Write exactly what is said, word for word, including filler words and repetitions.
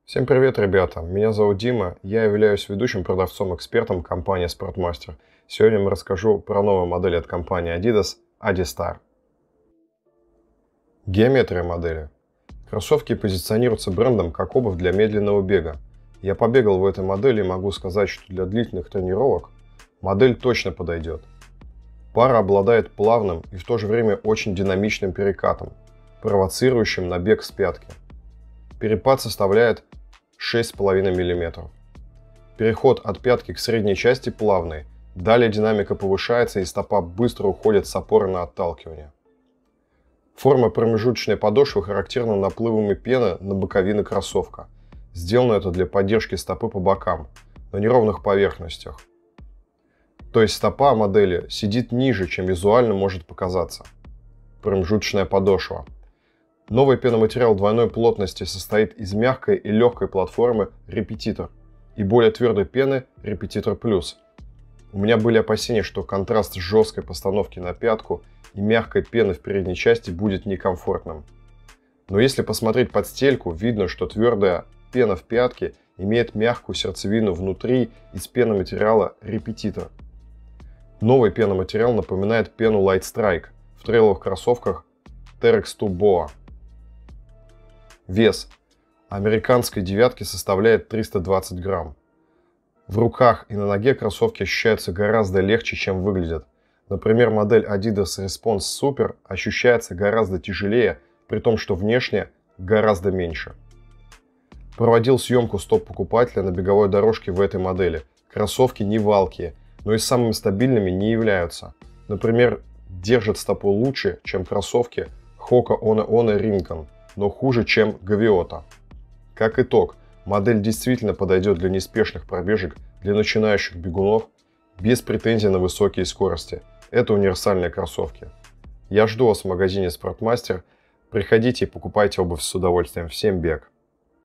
Всем привет, ребята! Меня зовут Дима, я являюсь ведущим продавцом-экспертом компании Sportmaster. Сегодня я расскажу про новую модель от компании Adidas Adistar. Геометрия модели. Кроссовки позиционируются брендом как обувь для медленного бега. Я побегал в этой модели и могу сказать, что для длительных тренировок модель точно подойдет. Пара обладает плавным и в то же время очень динамичным перекатом, провоцирующим на бег с пятки. Перепад составляет шесть с половиной миллиметров. Переход от пятки к средней части плавный, далее динамика повышается и стопа быстро уходит с опоры на отталкивание. Форма промежуточной подошвы характерна наплывами пены на боковины кроссовка. Сделано это для поддержки стопы по бокам, на неровных поверхностях. То есть стопа модели сидит ниже, чем визуально может показаться. Промежуточная подошва. Новый пеноматериал двойной плотности состоит из мягкой и легкой платформы Repetitor и более твердой пены Repetitor Plus. У меня были опасения, что контраст жесткой постановки на пятку и мягкой пены в передней части будет некомфортным. Но если посмотреть под стельку, видно, что твердая пена в пятке имеет мягкую сердцевину внутри из пеноматериала Repetitor. Новый пеноматериал напоминает пену Light Strike в трейловых кроссовках Ter X два Boa. Вес американской девятки составляет триста двадцать грамм. В руках и на ноге кроссовки ощущаются гораздо легче, чем выглядят. Например, модель Adidas Response Super ощущается гораздо тяжелее, при том, что внешне гораздо меньше. Проводил съемку стоп покупателя на беговой дорожке в этой модели. Кроссовки не валкие, но и самыми стабильными не являются. Например, держат стопу лучше, чем кроссовки Hoka One One Rincon, но хуже, чем Gaviota. Как итог, модель действительно подойдет для неспешных пробежек для начинающих бегунов без претензий на высокие скорости. Это универсальные кроссовки. Я жду вас в магазине Sportmaster. Приходите и покупайте обувь с удовольствием. Всем бег!